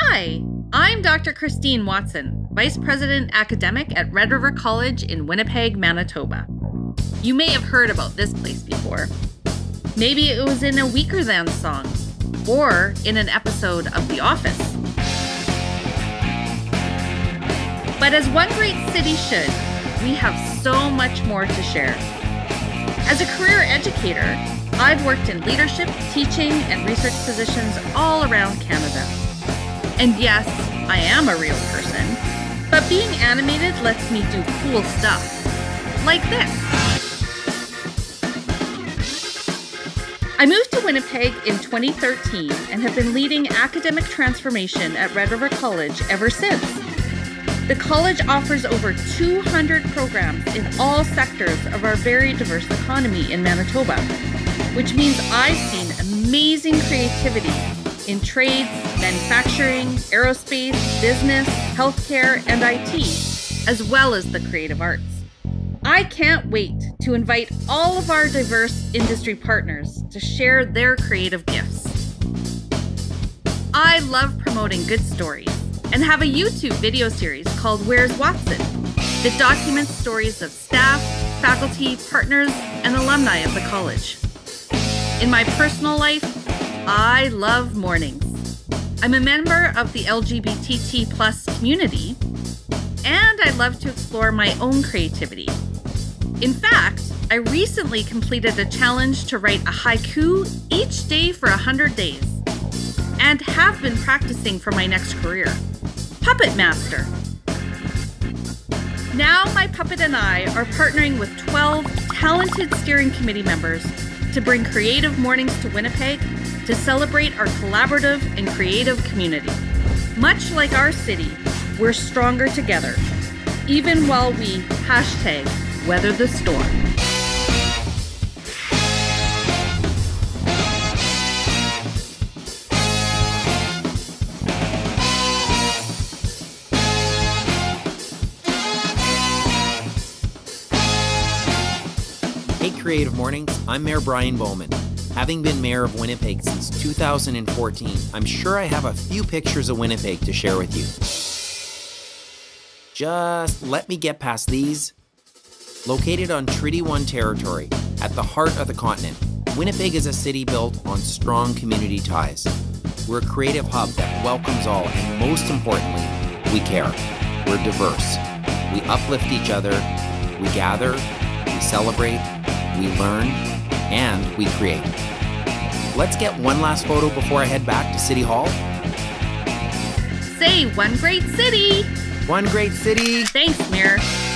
Hi, I'm Dr. Christine Watson, Vice President Academic at Red River College in Winnipeg, Manitoba. You may have heard about this place before. Maybe it was in a Weaker Than song, or in an episode of The Office. But as one great city should, we have so much more to share. As a career educator, I've worked in leadership, teaching, and research positions all around Canada. And yes, I am a real person, but being animated lets me do cool stuff, like this. I moved to Winnipeg in 2013 and have been leading academic transformation at Red River College ever since. The college offers over 200 programs in all sectors of our very diverse economy in Manitoba, which means I've seen amazing creativity in trades, manufacturing, aerospace, business, healthcare, and IT, as well as the creative arts. I can't wait to invite all of our diverse industry partners to share their creative gifts. I love promoting good stories and have a YouTube video series called Where's Watson that documents stories of staff, faculty, partners, and alumni of the college. In my personal life, I love mornings. I'm a member of the LGBT+ community, and I love to explore my own creativity. In fact, I recently completed a challenge to write a haiku each day for 100 days, and have been practicing for my next career, Puppet Master. Now my puppet and I are partnering with 12 talented steering committee members to bring Creative Mornings to Winnipeg to celebrate our collaborative and creative community. Much like our city, we're stronger together, even while we #weather the storm. Hey Creative Mornings, I'm Mayor Brian Bowman. Having been mayor of Winnipeg since 2014, I'm sure I have a few pictures of Winnipeg to share with you. Just let me get past these. Located on Treaty 1 territory, at the heart of the continent, Winnipeg is a city built on strong community ties. We're a creative hub that welcomes all, and most importantly, we care. We're diverse. We uplift each other, we gather, we celebrate, we learn, and we create. Let's get one last photo before I head back to City Hall. Say one great city! One great city! Thanks, Mayor.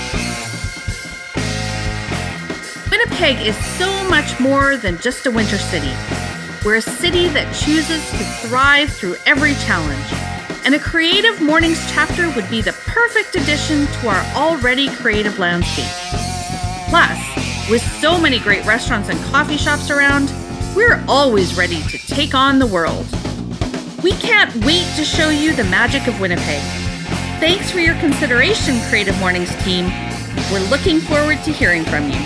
Winnipeg is so much more than just a winter city. We're a city that chooses to thrive through every challenge. And a Creative Mornings chapter would be the perfect addition to our already creative landscape. Plus, with so many great restaurants and coffee shops around, we're always ready to take on the world. We can't wait to show you the magic of Winnipeg. Thanks for your consideration, Creative Mornings team. We're looking forward to hearing from you.